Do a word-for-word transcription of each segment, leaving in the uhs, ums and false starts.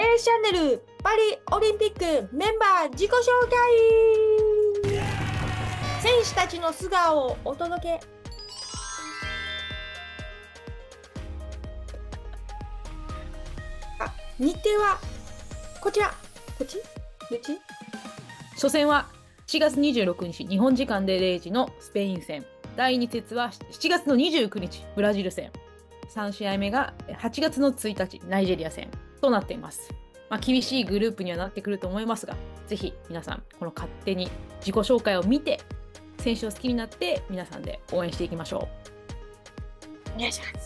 エー チャンネルパリオリンピックメンバー自己紹介。選手たちの素顔をお届け。あ、日程はこちら。こっち？こっち？ 初戦はしちがつにじゅうろくにち日本時間でれいじのスペイン戦。だいに節はしちがつのにじゅうくにちブラジル戦。さん試合目がはちがつのついたちナイジェリア戦となっています。まあ、厳しいグループにはなってくると思いますが、ぜひ皆さんこの勝手に自己紹介を見て選手を好きになって皆さんで応援していきましょお願いします。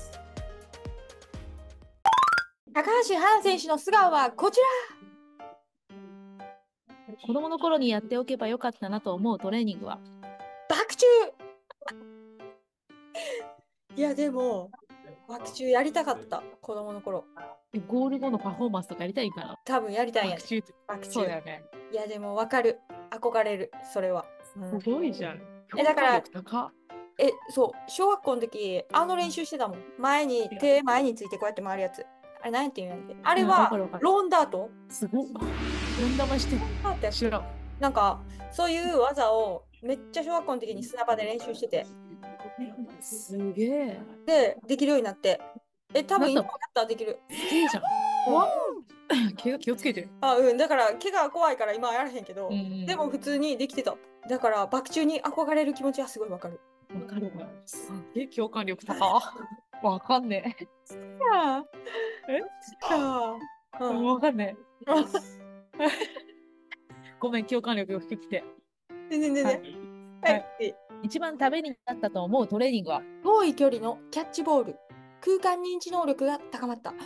高橋はな選手の素顔はこちら。 子供の頃にやっておけばよかったなと思うトレーニングはバク宙。いやでもバク宙やりたかった、子供の頃。 ゴール後のパフォーマンスとかやりたいかな。 多分やりたいんやね。 バク宙ってバク宙。 そうだよね。 いやでも分かる、憧れる、それは、うん、 すごいじゃん。 えだから高っえそう小学校の時あの練習してたもん。前に手前についてこうやって回るやつ、あれ何やって言うんやっけ、あれはローンダート。 すごっ。何玉してるって知らん。 なんかそういう技をめっちゃ小学校の時に砂場で練習してて、 すげえ。 でできるようになって、え多分今なっやったらできる。 すげえじゃん。わ怪我気をつけて。 あ、うん、だから怪我怖いから今はやらへんけど、 うんうん、 でも普通にできてた。だからバク宙に憧れる気持ちはすごいわかる。 わかるわ。すげえ共感力高。わかんねえ。えか、うん、 わかんねえ。ごめん、共感力が低くて。 全然全然。はい。はい、 一番ためになったと思うトレーニングは遠い距離のキャッチボール。空間認知能力が高まった。し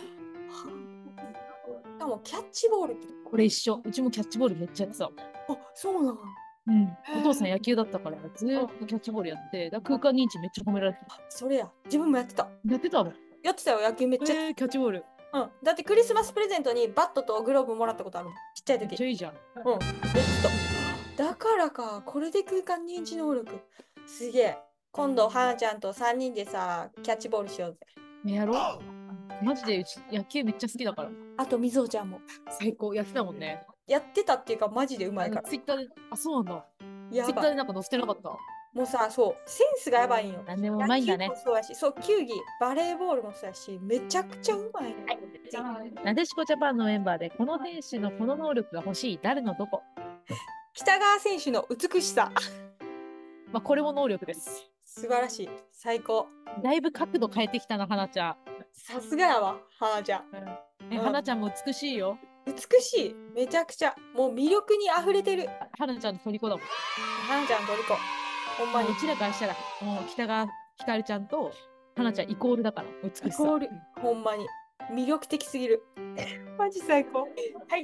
かもキャッチボールってこれ一緒。うちもキャッチボールめっちゃやってた。 あ、そうなの。 うん、お父さん野球だったからずーっとキャッチボールやって、だ空間認知めっちゃ褒められてた。 それや、自分もやってた。 やってたの？ やってたよ、野球めっちゃ。 えー、キャッチボール。 うん。だってクリスマスプレゼントにバットとグローブもらったことあるもん。ちっちゃい時。 めっちゃいいじゃん。 うん。やってた。だからか、これで空間認知能力。すげえ。今度、はなちゃんとさんにんでさ、キャッチボールしようぜ。 やろう。マジでうち野球めっちゃ好きだから。 あと、みぞおちゃんも。 最高。やってたもんね。 やってたっていうか、マジでうまいから。 ツイッターで、あ、そうなんだ。ツイやばい。 ッターでなんか載せてなかった。 もうさ、そう、センスがやばいんよ。 なんでもうまいんだね。 野球もそうやし、そう、球技、バレーボールもそうやし、めちゃくちゃうまい、ね。 はい、なでしこジャパンのメンバーで、この選手のこの能力が欲しい、誰のどこ？ 北川選手の美しさ。 まあ、これも能力です。 素晴らしい。最高。 だいぶ角度変えてきたな、はなちゃん。 さすがやわ、はなちゃん。 うん、え、はなちゃんも美しいよ。 美しい。めちゃくちゃ。もう魅力に溢れてる。 はなちゃんの虜だもん。 はなちゃん、トリコ。ほんまに。 うちらからしたら、もう北川ひかるちゃんとはなちゃんイコールだから、美しさ。 イコール。ほんまに。魅力的すぎる。マジ最高。はい、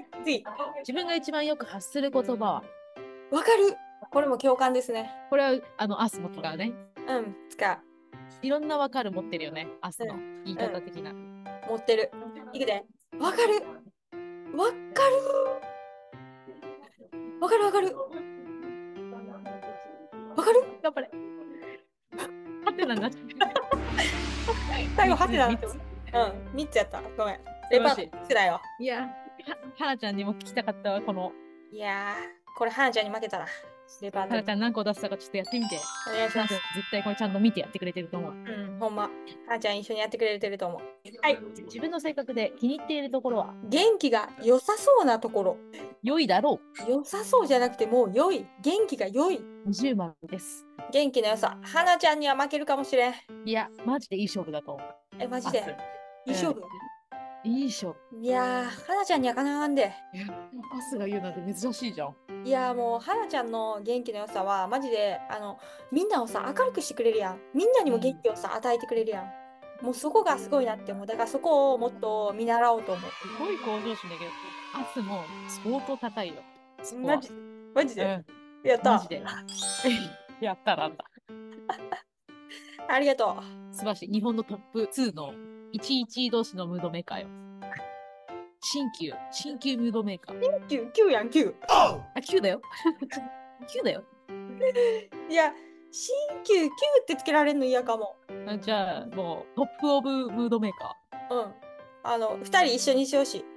次。 自分が一番よく発する言葉はわかる。これも共感ですね。 これは、あの、アスも使うね。 うん、使う。 いろんなわかる持ってるよね。アスの言い方的な。 うん、持ってる。いくで。わかる。わかる。わかるわかる。わかる。 頑張れ。ハテナになっちゃう。 最後、ハテナになってる。うん、みっつやった。ごめん。レパートリーだよ。 いや、はなちゃんにも聞きたかったわ、この。 いやー、これはなちゃんに負けたら。レパートリー。 はなちゃん何個出したかちょっとやってみて。 お願いします。 絶対これちゃんと見てやってくれてると思う。 うん、ほんま。はなちゃん一緒にやってくれてると思う。はい。 自分の性格で気に入っているところは元気が良さそうなところ。 良いだろう。良さそうじゃなくてもう良い。元気が良い。 にじゅうまんです。 元気の良さ。はなちゃんには負けるかもしれん。 いや、マジでいい勝負だと思う。 え、マジでいい勝負、 うん、いい勝負。いやー、はなちゃんにはかなわんで。 いや、パスが言うなんて珍しいじゃん。 いやーもう、はなちゃんの元気の良さは、マジで、あの、みんなをさ、明るくしてくれるやん。みんなにも元気をさ、与えてくれるやん。もうそこがすごいなって思う。だからそこをもっと見習おうと思う。 すごい向上心だけど、アスも相当高いよ。 マジマジで、 うん、 やった。 マジで。やったらんだ。 ありがとう。 素晴らしい。日本のトップにのいちいち同士のムードメーカーよ。新旧、新旧ムードメーカー。 きゅう、きゅうやん、きゅう。 あ、きゅうだよ。きゅうだよ。 いや、新旧、きゅうってつけられるの嫌かも。 あ、じゃあ、もう、トップオブムードメーカー。うん。あの、ふたり一緒にしてほしい。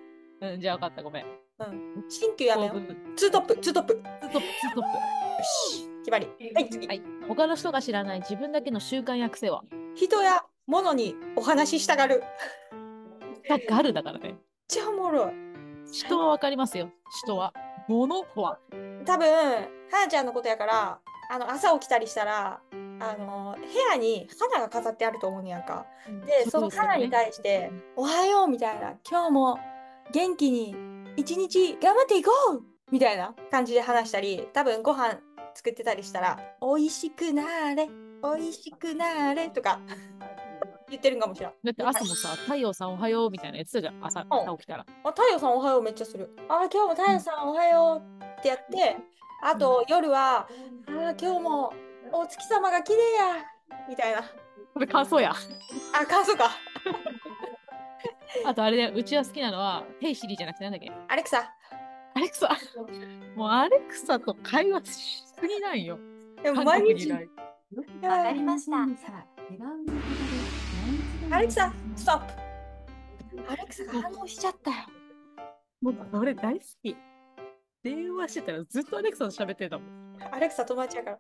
うん、じゃあ分かった、ごめん。 うん。新旧やめよ構う。 文ツートップ、ツートップ。よツートップ、ツートッし、決まり。はい、次。 プ。はい。他の人が知らない自分だけの習慣や癖は、 人や物にお話ししたがる。 がガルだからね。 めっちゃおもろい。 人は分かりますよ。人は。物は。 多分、はなちゃんのことやから、あの、朝起きたりしたら、あの、部屋に花が飾ってあると思うんやんか。で、その花に対して、おはようみたいな、今日も元気に一日頑張っていこうみたいな感じで話したり、多分ご飯作ってたりしたら、おいしくなーれ、おいしくなーれとか言ってるんかもしれん。 だって朝もさ、太陽さんおはようみたいなやつじゃん。朝、朝起きたら。 あ、太陽さんおはようめっちゃする。あ、今日も太陽さんおはようってやって、あと夜は、あ、今日もお月様が綺麗やみたいな。 これ感想や。 あ、感想か。 あとあれで、うちは好きなのは、ヘイシリじゃなくてなんだっけ、 アレクサ。 アレクサ。もうアレクサと会話しすぎないよ。 でも韓毎日。 国にいない。 わかりました。 アレクサ、ストップ。アレクサが反応しちゃったよ。 もう俺大好き。電話してたらずっとアレクサと喋ってたもん。 アレクサ友達やから。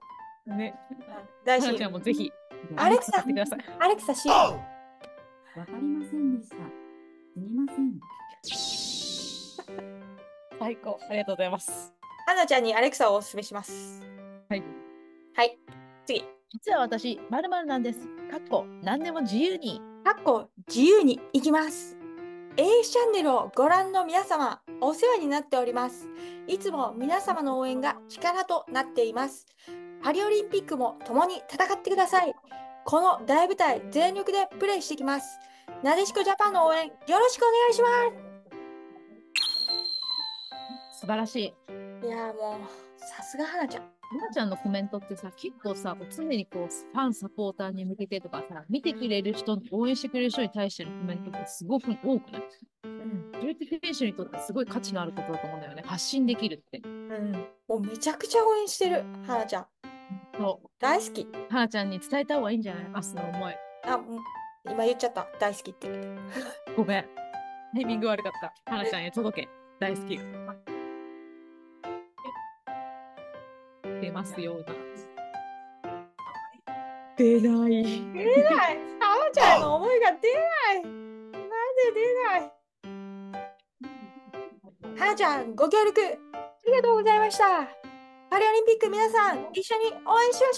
ね。 大事はなちゃんもぜひ、 アレクサ使ってください。 アレクサし。 わかりませんでした。すみません。 最高。ありがとうございます。 はなちゃんにアレクサをお勧めします。 はい。 はい。次。 実は私、まるまるなんです。かっこ、何でも自由に。 かっこ自由に行きます。エーエス チャンネルをご覧の皆様、お世話になっております。いつも皆様の応援が力となっています。パリオリンピックも共に戦ってください。この大舞台、全力でプレーしてきます。なでしこジャパンの応援、よろしくお願いしま素晴らしい。 す。いやーもう、さすがはなちゃん。 はなちゃんのコメントってさ、結構さ、常にこう、ファン、サポーターに向けてとかさ、見てくれる人、応援してくれる人に対してのコメントってすごく多くない？ うん。 それって選手にとってすごい価値のあることだと思うんだよね。発信できるって。 うん。もうめちゃくちゃ応援してる、はなちゃん。 そう。 大好き。 はなちゃんに伝えた方がいいんじゃない？明日の思い。 あ、もう今言っちゃった。大好きって。 ごめん。タイミング悪かった。はなちゃんへ届け。大好き。出ますように。出ない。 出ない。はなちゃんの思いが出ない。なんで出ない。はなちゃん、ご協力ありがとうございました。パリオリンピック皆さん、一緒に応援しましょ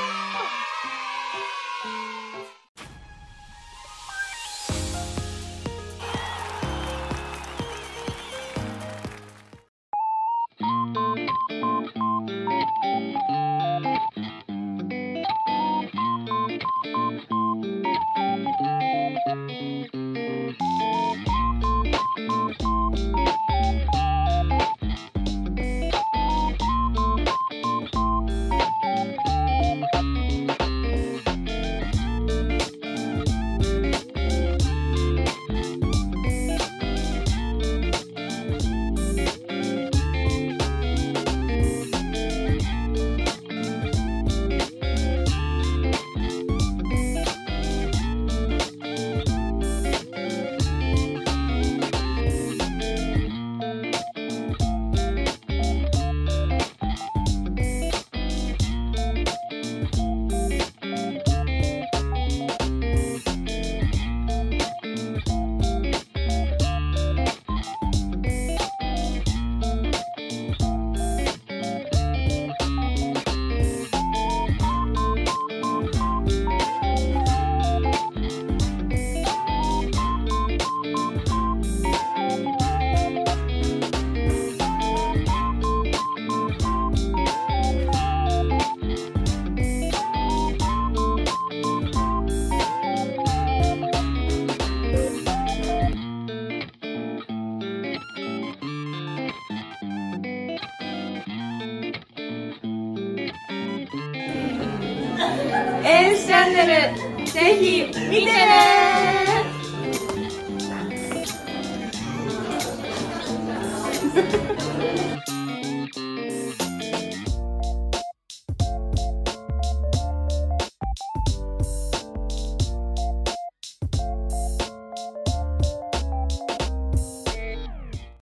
う。エースチャンネル、ぜひ見てねー